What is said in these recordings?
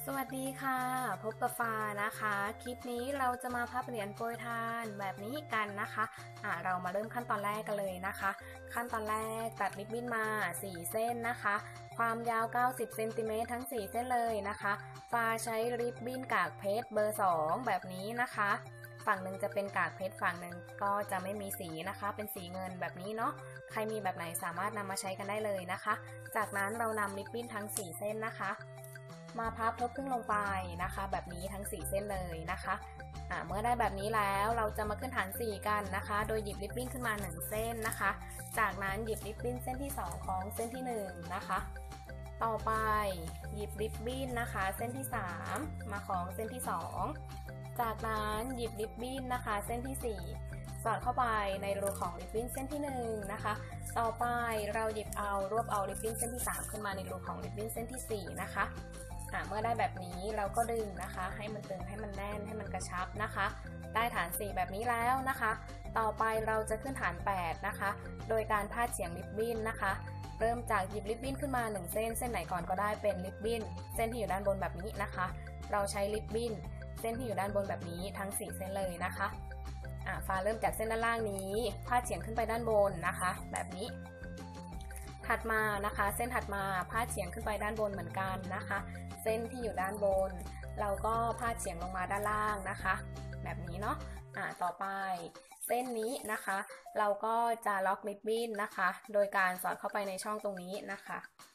สวัสดีค่ะพบกับฟ้านะคะคลิปนี้เราจะมาพับเหรียญโปรยทานแบบนี้กันนะคะเรามาเริ่มขั้นตอนแรกกันเลยนะคะ ขั้นตอนแรกตัดริบบิ้นมา4เส้นนะคะความยาว90เซนติเมตรทั้ง4เส้นเลยนะคะฟ้าใช้ริบบิ้นกากเพชรเบอร์2แบบนี้นะคะฝั่งหนึ่งจะเป็นกากเพชรฝั่งหนึ่งก็จะไม่มีสีนะคะเป็นสีเงินแบบนี้เนาะใครมีแบบไหนสามารถนำมาใช้กันได้เลยนะคะจากนั้นเรานำริบบิ้นทั้ง4เส้นนะคะมาพับทบครึ่งลงไปนะคะแบบนี้ทั้ง4เส้นเลยนะคะเมื่อได้แบบนี้แล้วเราจะมาขึ้นฐาน4กันนะคะโดยหยิบริบบิ้นขึ้นมา1เส้นนะคะจากนั้นหยิบริบบิ้นเส้นที่2ของเส้นที่1นะคะต่อไปหยิบริบบิ้นนะคะเส้นที่3มาของเส้นที่2จากนั้นหยิบริบบิ้นนะคะเส้นที่4สอดเข้าไปในรูของริบบิ้นเส้นที่1นะคะต่อไปเราหยิบรวบเอาริบบิ้นเส้นที่3ขึ้นมาในรูของริบบิ้นเส้นที่4นะคะเมื่อได้แบบนี้เราก็ดึงนะคะให้มันตึงให้มันแน่นให้มันกระชับนะคะได้ฐาน4แบบนี้แล้วนะคะต่อไปเราจะขึ้นฐาน8นะคะโดยการพาดเฉียงริบบิ้นนะคะเริ่มจากหยิบริบบิ้นขึ้นมา1เส้นเส้นไหนก่อนก็ได้เป็นริบบิ้นเส้นที่อยู่ด้านบนแบบนี้นะคะเราใช้ริบบิ้นเส้นที่อยู่ด้านบนแบบนี้ทั้ง4เส้นเลยนะคะฟ้าเริ่มจากเส้นด้านล่างนี้พาดเฉียงขึ้นไปด้านบนนะคะแบบนี้ถัดมานะคะเส้นถัดมาพาดเฉียงขึ้นไปด้านบนเหมือนกันนะคะเส้นที่อยู่ด้านบนเราก็พาดเฉียงลงมาด้านล่างนะคะแบบนี้เนาะต่อไปเส้นนี้นะคะเราก็จะล็อกริบบิ้นนะคะโดยการสอดเข้าไปในช่องตรงนี้นะคะ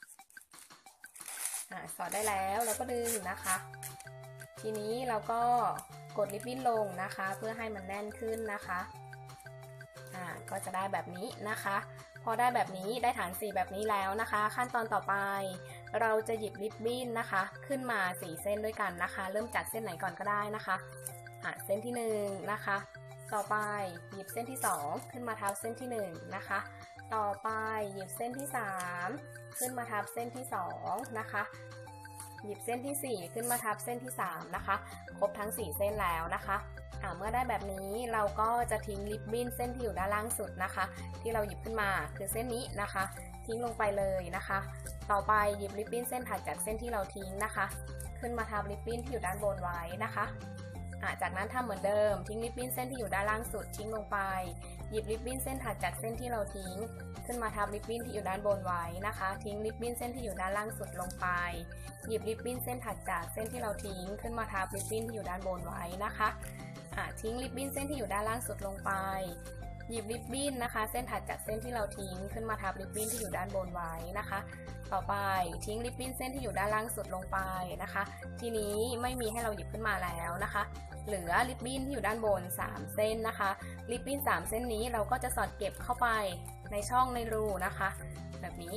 สอดได้แล้วเราก็ดึงนะคะทีนี้เราก็กดริบบิ้นลงนะคะเพื่อให้มันแน่นขึ้นนะคะก็จะได้แบบนี้นะคะพอได้แบบนี้ได้ฐาน4แบบนี้แล้วนะคะขั้นตอนต่อไปเราจะหยิบริบบิ้นนะคะขึ้นมา4เส้นด้วยกันนะคะเริ่มจากเส้นไหนก่อนก็ได้นะคะเส้นที่1นะคะต่อไปหยิบเส้นที่2ขึ้นมาทับเส้นที่1นะคะต่อไปหยิบเส้นที่3ขึ้นมาทับเส้นที่2นะคะหยิบเส้นที่4ขึ้นมาทับเส้นที่3นะคะครบทั้ง4เส้นแล้วนะคะเมื่อได้แบบนี้เราก็จะทิ้งริบบิ้นเส้นที่อยู่ด้านล่างสุดนะคะที่เราหยิบขึ้นมาคือเส้นนี้นะคะทิ้งลงไปเลยนะคะต่อไปหยิบริบบิ้นเส้นถัดจากเส้นที่เราทิ้งนะคะขึ้นมาทับริบบิ้นที่อยู่ด้านบนไว้นะคะจากนั้นทำเหมือนเดิมทิ้งริบบิ้นเส้นที่อยู่ด้านล่างสุดทิ้งลงไปหยิบริบบิ้นเส้นถัดจากเส้นที่เราทิ้งขึ้นมาทับริบบิ้นที่อยู่ด้านบนไว้นะคะทิ้งริบบิ้นเส้นที่อยู่ด้านล่างสุดลงไปหยิบริบบิ้นเส้นถัดจากเส้นที่เราทิ้งขึ้นมาทับริบบิ้นที่อยู่ด้านบนไว้นะคะทิ้งริบบิ้นเส้นที่อยู่ด้านล่างสุดลงไปหยิบริบบิ้นนะคะเส้นถัดจากเส้นที่เราทิ้งขึ้นมาทับริบบิ้นที่อยู่ด้านบนไว้นะคะต่อไปทิ้งริบบิ้นเส้นที่อยู่ด้านล่างสุดลงไปนะคะทีนี้ไม่มีให้เราหยิบขึ้นมาแล้วนะคะเหลือริบบิ้นที่อยู่ด้านบน3เส้นนะคะริบบิ้น3เส้นนี้เราก็จะสอดเก็บเข้าไปในช่องในรูนะคะแบบนี้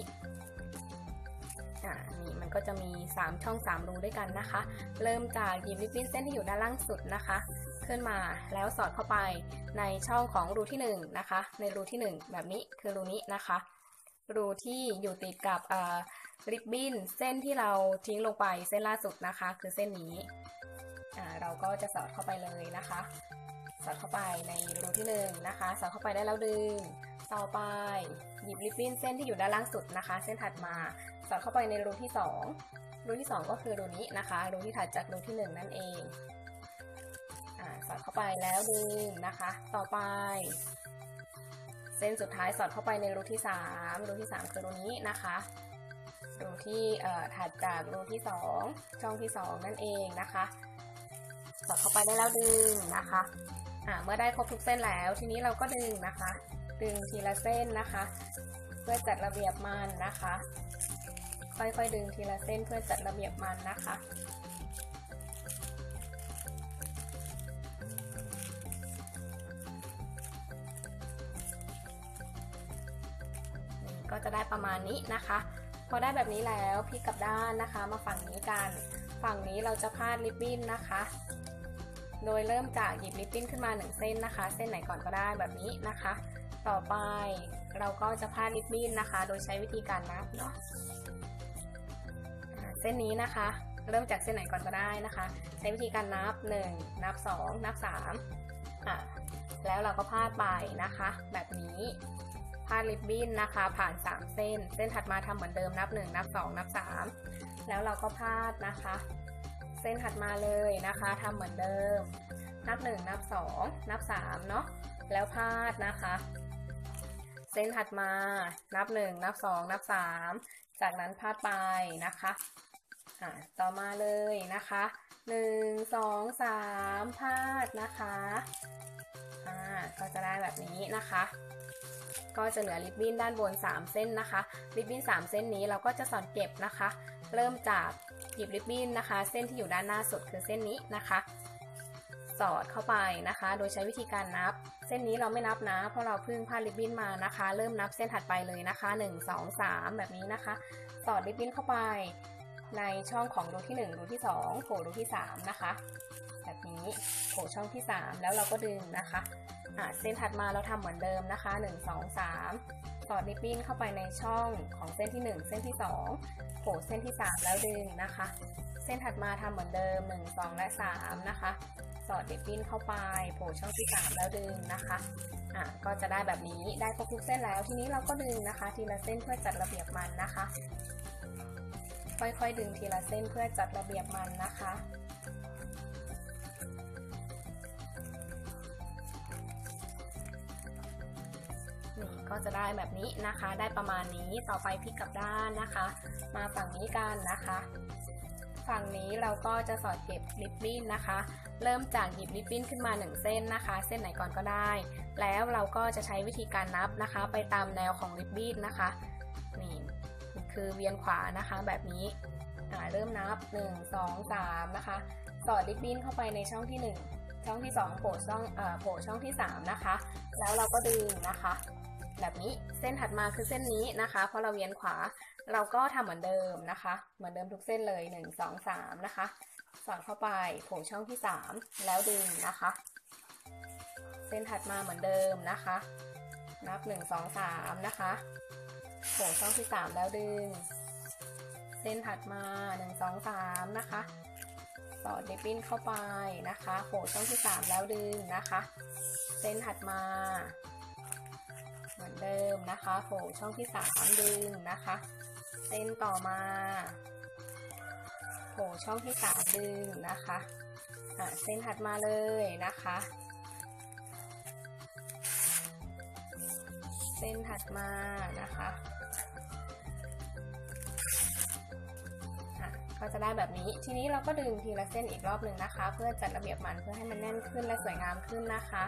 นี่มันก็จะมี3ช่อง3รูด้วยกันนะคะเริ่มจากหยิบริบบิ้นเส้นที่อยู่ด้านล่างสุดนะคะขึ้นมาแล้วสอดเข้าไปในช่องของรูที่1นะคะในรูที่1แบบนี้คือรูนี้นะคะรูที่อยู่ติดกับริบบิ้นเส้นที่เราทิ้งลงไปเส้นล่าสุดนะคะคือเส้นนี้เราก็จะสอดเข้าไปเลยนะคะสอดเข้าไปในรูที่1นะคะสอดเข้าไปได้แล้วดึงต่อไปหยิบริบบิ้นเส้นที่อยู่ด้านล่างสุดนะคะเส้นถัดมาสอดเข้าไปในรูที่2รูที่2ก็คือรูนี้นะคะรูที่ถัดจากรูที่1นั่นเองสอดเข้าไปแล้วดึงนะคะต่อไปเส้นสุดท้ายสอดเข้าไปในรูที่3รูที่3คือรูนี้นะคะรูที่ถัดจากรูที่2ช่องที่2นั่นเองนะคะสอดเข้าไปได้แล้วดึงนะคะเมื่อได้ครบทุกเส้นแล้วทีนี้เราก็ดึงนะคะดึงทีละเส้นนะคะเพื่อจัดระเบียบมันนะคะค่อยๆดึงทีละเส้นเพื่อจัดระเบียบมันนะคะก็จะได้ประมาณนี้นะคะพอได้แบบนี้แล้วพลิกกลับด้านนะคะมาฝั่งนี้กันฝั่งนี้เราจะพาดริบบิ้นนะคะโดยเริ่มจากหยิบริบบิ้นขึ้นมา1เส้นนะคะเส้นไหนก่อนก็ได้แบบนี้นะคะต่อไปเราก็จะพาดริบบิ้นนะคะโดยใช้วิธีการนับเนาะเส้นนี้นะคะเริ่มจากเส้นไหนก่อนก็ได้นะคะใช้วิธีการนับ1นับ2นับ3แล้วเราก็พาดไปนะคะแบบนี้พาดริบบิ้นนะคะผ่าน3เส้นถัดมาทำเหมือนเดิมนับ1นับ2นับ3แล้วเราก็พาดนะคะเส้นถัดมาเลยนะคะทำเหมือนเดิมนับ1นับ2นับ3เนาะแล้วพาดนะคะเส้นถัดมานับ1นับ2นับ3จากนั้นพาดไปนะคะต่อมาเลยนะคะ1 2 3พาดนะคะก็จะได้แบบนี้นะคะก็จะเหลือริบบิ้นด้านบน3เส้นนะคะริบบิ้น3เส้นนี้เราก็จะสอดเก็บนะคะเริ่มจากหยิบริบบิ้นนะคะเส้นที่อยู่ด้านหน้าสุดคือเส้นนี้นะคะสอดเข้าไปนะคะโดยใช้วิธีการนับเส้นนี้เราไม่นับนะเพราะเราเพิ่งพาดริบบิ้นมานะคะเริ่มนับเส้นถัดไปเลยนะคะ1 2 3แบบนี้นะคะสอดริบบิ้นเข้าไปในช่องของรูที่1รูที่2โผล่รูที่3นะคะแบบนี้โผล่ช่องที่3แล้วเราก็ดึงนะคะเส้นถัดมาเราทำเหมือนเดิมนะคะ1 2 3สอดริบบิ้นเข้าไปในช่องของเส้นที่1เส้นที่2โผล่เส้นที่3แล้วดึงนะคะเส้นถัดมาทำเหมือนเดิม1 2และ3นะคะสอดริบบิ้นเข้าไปโผล่ช่องที่3แล้วดึงนะคะก็จะได้แบบนี้ได้ครบทุกเส้นแล้วทีนี้เราก็ดึงนะคะทีละเส้นเพื่อจัดระเบียบมันนะคะค่อยๆดึงทีละเส้นเพื่อจัดระเบียบมันนะคะนี่ก็จะได้แบบนี้นะคะได้ประมาณนี้ต่อไปพลิกกลับด้านนะคะมาฝั่งนี้กันนะคะฝั่งนี้เราก็จะสอดเก็บริบบิ้นนะคะเริ่มจากหยิบริบบิ้นขึ้นมา1เส้นนะคะเส้นไหนก่อนก็ได้แล้วเราก็จะใช้วิธีการนับนะคะไปตามแนวของริบบิ้นนะคะนี่คือเวียนขวานะคะแบบนี้เริ่มนับ1 2 3นะคะสอดริบบิ้นเข้าไปในช่องที่1ช่องที่2โผล่ช่องที่3นะคะแล้วเราก็ดึงนะคะแบบนี้เส้นถัดมาคือเส้นนี้นะคะเพราะเราเวียนขวาเราก็ทำเหมือนเดิมนะคะเหมือนเดิมทุกเส้นเลย1 2 3นะคะสอดเข้าไปโผล่ช่องที่3แล้วดึงนะคะเส้นถัดมาเหมือนเดิมนะคะนับ1 2 3นะคะโผล่ช่องที่3แล้วดึงเส้นถัดมา1 2 3นะคะสอดริบบิ้นเข้าไปนะคะโผล่ช่องที่3แล้วดึงนะคะเส้นถัดมาเหมือนเดิมนะคะโผล่ช่องที่3ดึงนะคะเส้นต่อมาโผล่ช่องที่3ดึงนะคะเส้นถัดมาเลยนะคะเส้นถัดมานะคะก็จะได้แบบนี้ทีนี้เราก็ดึงทีละเส้นอีกรอบหนึ่งนะคะเพื่อจัดระเบียบมันเพื่อให้มันแน่นขึ้นและสวยงามขึ้นนะคะ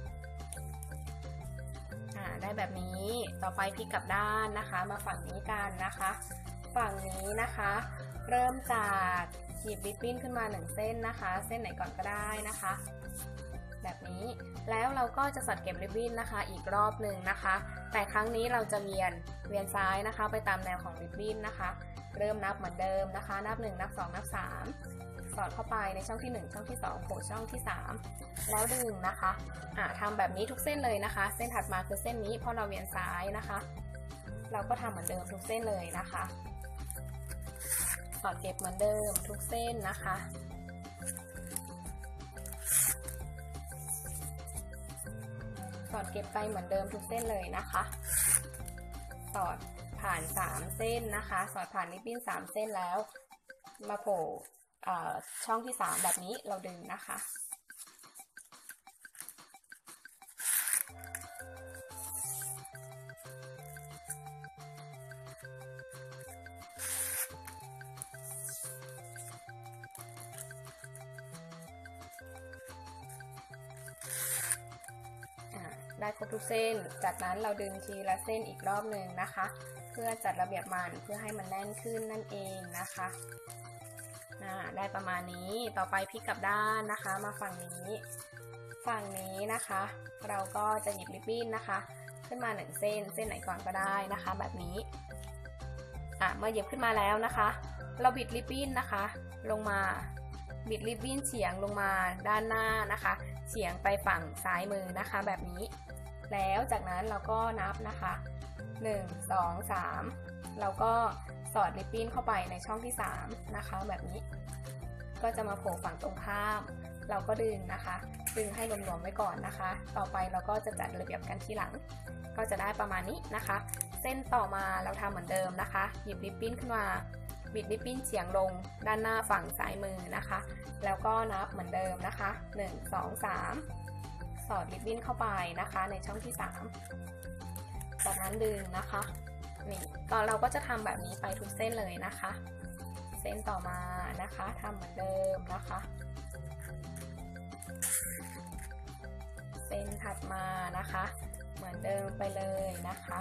ได้แบบนี้ต่อไปพลิกกลับด้านนะคะมาฝั่งนี้กันนะคะฝั่งนี้นะคะเริ่มจากหยิบริบบิ้นขึ้นมา1เส้นนะคะเส้นไหนก่อนก็ได้นะคะแบบนี้แล้วเราก็จะสอดเก็บริบบิ้นนะคะอีกรอบหนึ่งนะคะแต่ครั้งนี้เราจะเวียนซ้ายนะคะไปตามแนวของริบบิ้นนะคะเริ่มนับเหมือนเดิมนะคะนับ1นับ2นับ3สอดเข้าไปในช่องที่1ช่องที่2โผล่ช่องที่3แล้วดึงนะคะทำแบบนี้ทุกเส้นเลยนะคะเส้นถัดมาคือเส้นนี้เพราะเราเวียนซ้ายนะคะเราก็ทำเหมือนเดิมทุกเส้นเลยนะคะสอดเก็บเหมือนเดิมทุกเส้นนะคะสอดเก็บไปเหมือนเดิมทุกเส้นเลยนะคะสอดผ่าน3เส้นนะคะสอดผ่านริบบิ้น3เส้นแล้วมาโผล่ช่องที่3แบบนี้เราดึงนะคะได้ครบทุกเส้นจากนั้นเราดึงทีละเส้นอีกรอบหนึ่งนะคะเพื่อจัดระเบียบมันเพื่อให้มันแน่นขึ้นนั่นเองนะคะได้ประมาณนี้ต่อไปพลิกกลับด้านนะคะมาฝั่งนี้นะคะเราก็จะหยิบริบบิ้นนะคะขึ้นมา1เส้นไหนก่อนก็ได้นะคะแบบนี้เมื่อหยิบขึ้นมาแล้วนะคะเราบิดริบบิ้นนะคะลงมาบิดริบบิ้นเฉียงลงมาด้านหน้านะคะเฉียงไปฝั่งซ้ายมือนะคะแบบนี้แล้วจากนั้นเราก็นับนะคะ1 2 3เราก็สอดริบบิ้นเข้าไปในช่องที่3นะคะแบบนี้ก็จะมาโผล่ฝั่งตรงข้ามเราก็ดึงนะคะดึงให้หลวมๆไว้ก่อนนะคะต่อไปเราก็จะจัดระเบียบกันทีหลังก็จะได้ประมาณนี้นะคะเส้นต่อมาเราทำเหมือนเดิมนะคะหยิบริบบิ้นขึ้นมาบิดริบบิ้นเฉียงลงด้านหน้าฝั่งซ้ายมือนะคะแล้วก็นับเหมือนเดิมนะคะ1 2 3สอดริบบิ้นเข้าไปนะคะในช่องที่3จากนั้นดึงนะคะนี่ก็เราก็จะทำแบบนี้ไปทุกเส้นเลยนะคะเส้นต่อมานะคะทำเหมือนเดิมนะคะเส้นถัดมานะคะเหมือนเดิมไปเลยนะคะ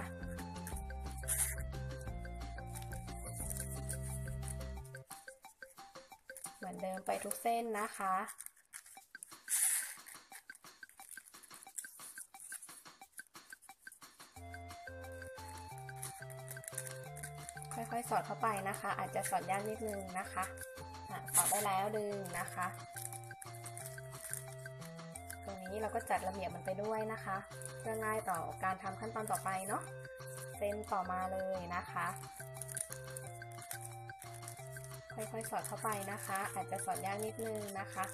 เหมือนเดิมไปทุกเส้นนะคะค่อยๆสอดเข้าไปนะคะอาจจะสอดยากนิดนึงนะคะสอดได้แล้วดึงนะคะตรงนี้เราก็จัดระเบียบมันไปด้วยนะคะเพื่อง่ายต่อการทำขั้นตอนต่อไปเนาะเส้นต่อมาเลยนะคะค่อยๆสอดเข้าไปนะคะอาจจะสอดยากนิดนึงนะคะ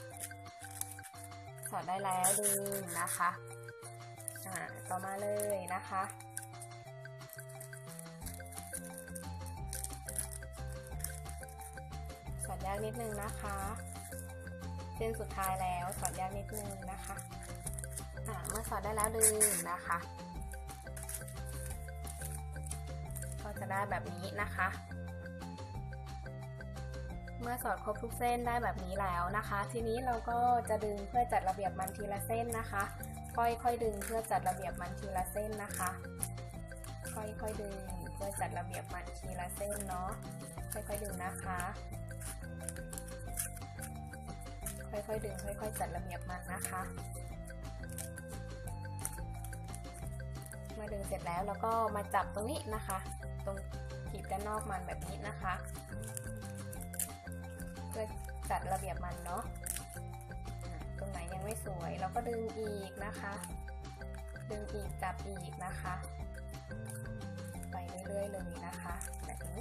สอดได้แล้วดึงนะคะต่อมาเลยนะคะสอดยากนิดนึงนะคะเส้นสุดท้ายแล้วสอดยากนิดนึงนะคะเมื่อสอดได้แล้วดึงนะคะก็จะได้แบบนี้นะคะเมื่อสอดครบทุกเส้นได้แบบนี้แล้วนะคะทีนี้เราก็จะดึงเพื่อจัดระเบียบมันทีละเส้นนะคะค่อยๆดึงเพื่อจัดระเบียบมันทีละเส้นนะคะค่อยๆดึงเพื่อจัดระเบียบมันทีละเส้นเนาะค่อยๆดึงนะคะค่อยๆดึงค่อยๆจัดระเบียบมันนะคะเมื่อดึงเสร็จแล้วเราก็มาจับตรงนี้นะคะตรงขีดด้านนอกมันแบบนี้นะคะเพื่อจัดระเบียบมันเนาะตรงไหนยังไม่สวยเราก็ดึงอีกนะคะดึงอีกจับอีกนะคะไปเรื่อยๆเลยนะคะแบบนี้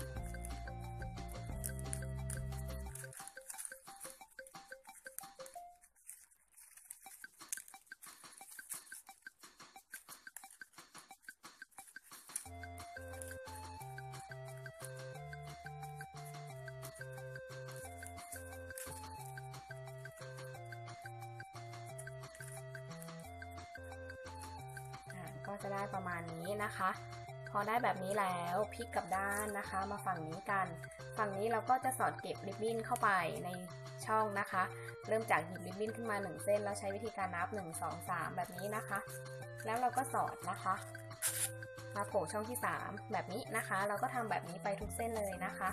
ก็จะได้ประมาณนี้นะคะพอได้แบบนี้แล้วพลิกกลับด้านนะคะมาฝั่งนี้กันฝั่งนี้เราก็จะสอดเก็บริบบิ้นเข้าไปในช่องนะคะเริ่มจากหยิบริบบิ้นขึ้นมา1เส้นแล้วใช้วิธีการนับ1 2 3แบบนี้นะคะแล้วเราก็สอดนะคะมาโผล่ช่องที่3แบบนี้นะคะเราก็ทำแบบนี้ไปทุกเส้นเลยนะคะ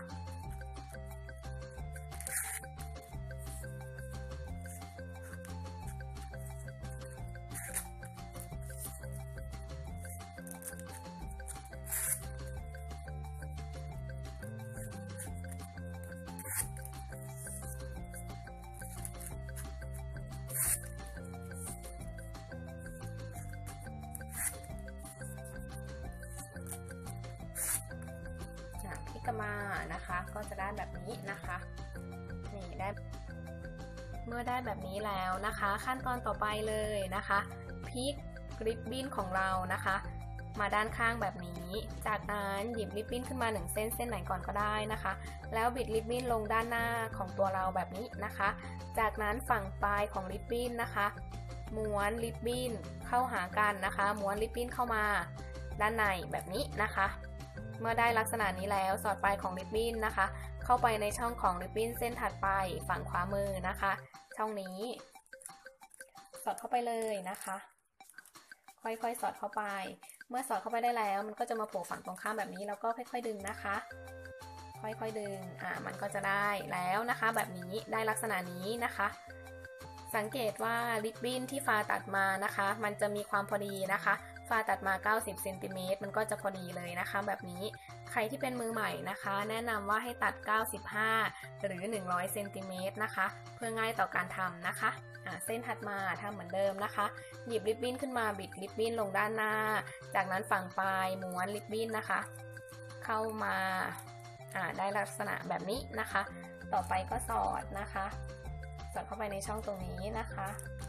พลิกมานะคะก็จะได้แบบนี้นะคะนี่ได้เมื่อได้แบบนี้แล้วนะคะขั้นตอนต่อไปเลยนะคะพลิกริบบิ้นของเรานะคะมาด้านข้างแบบนี้จากนั้นหยิบริบบิ้นขึ้นมา1เส้นเส้นไหนก่อนก็ได้นะคะแล้วบิดริบบิ้นลงด้านหน้าของตัวเราแบบนี้นะคะจากนั้นฝั่งปลายของริบบิ้นนะคะม้วนริบบิ้นเข้าหากันนะคะม้วนริบบิ้นเข้ามาด้านในแบบนี้นะคะเมื่อได้ลักษณะนี้แล้วสอดปลายของริบบิ้นนะคะเข้าไปในช่องของริบบิ้นเส้นถัดไปฝั่งขวามือนะคะช่องนี้สอดเข้าไปเลยนะคะค่อยๆสอดเข้าไปเมื่อสอดเข้าไปได้แล้วมันก็จะมาโผล่ฝั่งตรงข้ามแบบนี้แล้วก็ค่อยๆดึงนะคะค่อยๆดึงมันก็จะได้แล้วนะคะแบบนี้ได้ลักษณะนี้นะคะสังเกตว่าริบบิ้นที่ฟาตัดมานะคะมันจะมีความพอดีนะคะฟาตัดมา90เซนติเมตรมันก็จะพอดีเลยนะคะแบบนี้ใครที่เป็นมือใหม่นะคะแนะนำว่าให้ตัด95หรือ100เซนติเมตรนะคะเพื่อง่ายต่อการทำนะคะเส้นถัดมาทำเหมือนเดิมนะคะหยิบริบบิ้นขึ้นมาบิดริบบิ้นลงด้านหน้าจากนั้นฝั่งปลายม้วนริบบิ้นนะคะเข้ามาได้ลักษณะแบบนี้นะคะต่อไปก็สอดนะคะสอดเข้าไปในช่องตรงนี้นะคะ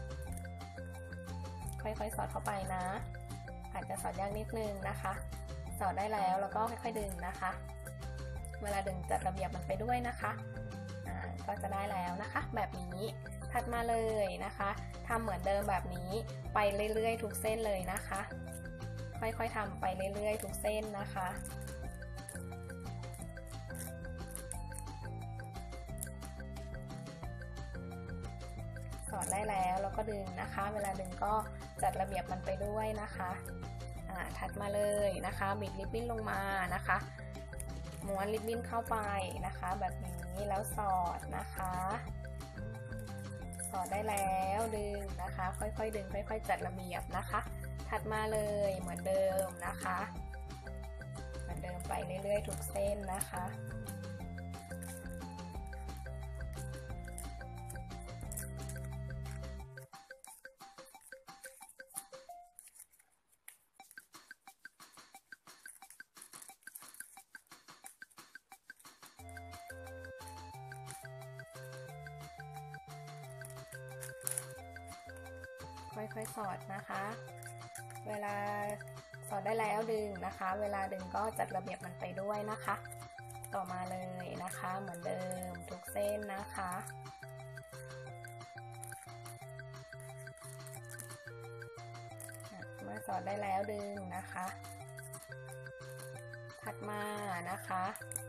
ค่อยๆสอดเข้าไปนะอาจจะสอดยากนิดนึงนะคะสอดได้แล้วก็ค่อยๆดึงนะคะเวลาดึงจัดระเบียบมันไปด้วยนะคะก็จะได้แล้วนะคะแบบนี้ถัดมาเลยนะคะทำเหมือนเดิมแบบนี้ไปเรื่อยๆทุกเส้นเลยนะคะค่อยๆทำไปเรื่อยๆทุกเส้นนะคะสอดได้แล้วก็ดึงนะคะเวลาดึงก็จัดระเบียบมันไปด้วยนะคะถัดมาเลยนะคะบิดริบบิ้นลงมานะคะม้วนริบบิ้นเข้าไปนะคะแบบนี้แล้วสอดนะคะสอดได้แล้วดึงนะคะค่อยๆดึงค่อยๆจัดระเบียบนะคะถัดมาเลยเหมือนเดิมนะคะเหมือนเดิมไปเรื่อยๆทุกเส้นนะคะค่อยๆสอดนะคะเวลาสอดได้แล้วดึงนะคะเวลาดึงก็จัดระเบียบมันไปด้วยนะคะต่อมาเลยนะคะเหมือนเดิมทุกเส้นนะคะเมื่อสอดได้แล้วดึงนะคะถัดมานะคะ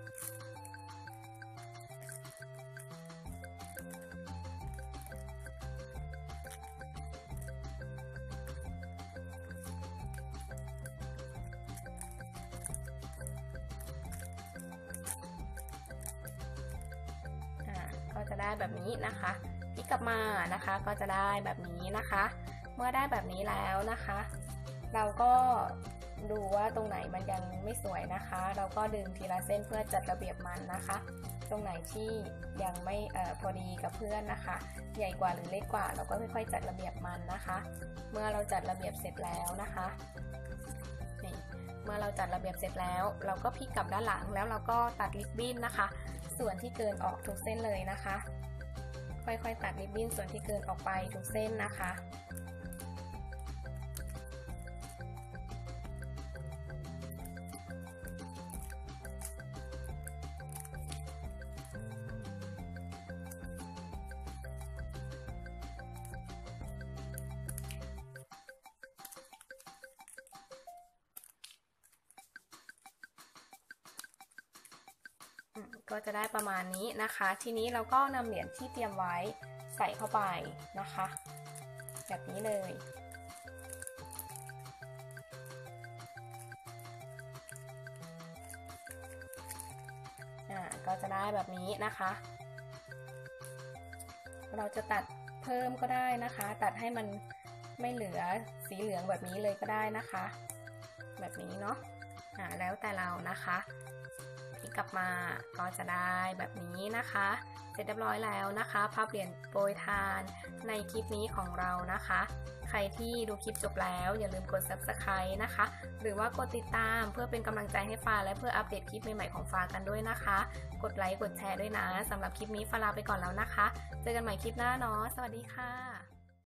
ก็จะได้แบบนี้นะคะพลิกกลับมานะคะก็จะได้แบบนี้นะคะเมื่อได้แบบนี้แล้วนะคะเราก็ดูว่าตรงไหนมันยังไม่สวยนะคะเราก็ดึงทีละเส้นเพื่อจัดระเบียบมันนะคะตรงไหนที่ยังไม่พอดีกับเพื่อนนะคะใหญ่กว่าหรือเล็กกว่าเราก็ค่อยๆจัดระเบียบมันนะคะเมื่อเราจัดระเบียบเสร็จแล้วนะคะนี่เมื่อเราจัดระเบียบเสร็จแล้วเราก็พลิกกลับด้านหลังแล้วเราก็ตัดริบบิ้นนะคะส่วนที่เกินออกทุกเส้นเลยนะคะค่อยๆตัดริบบิ้นส่วนที่เกินออกไปทุกเส้นนะคะก็จะได้ประมาณนี้นะคะทีนี้เราก็นำเหรียญที่เตรียมไว้ใส่เข้าไปนะคะแบบนี้เลยก็จะได้แบบนี้นะคะเราจะตัดเพิ่มก็ได้นะคะตัดให้มันไม่เหลือสีเหลืองแบบนี้เลยก็ได้นะคะแบบนี้เนาะแล้วแต่เรานะคะกลับมาก็จะได้แบบนี้นะคะเสร็จเรียบร้อยแล้วนะคะพับเหรียญโปรยทานในคลิปนี้ของเรานะคะใครที่ดูคลิปจบแล้วอย่าลืมกด Subscribe นะคะหรือว่ากดติดตามเพื่อเป็นกำลังใจให้ฟ้าและเพื่ออัปเดตคลิปใหม่ๆของฟ้ากันด้วยนะคะกดไลค์กดแชร์ด้วยนะสำหรับคลิปนี้ฟ้าลาไปก่อนแล้วนะคะเจอกันใหม่คลิปหน้าเนาะสวัสดีค่ะ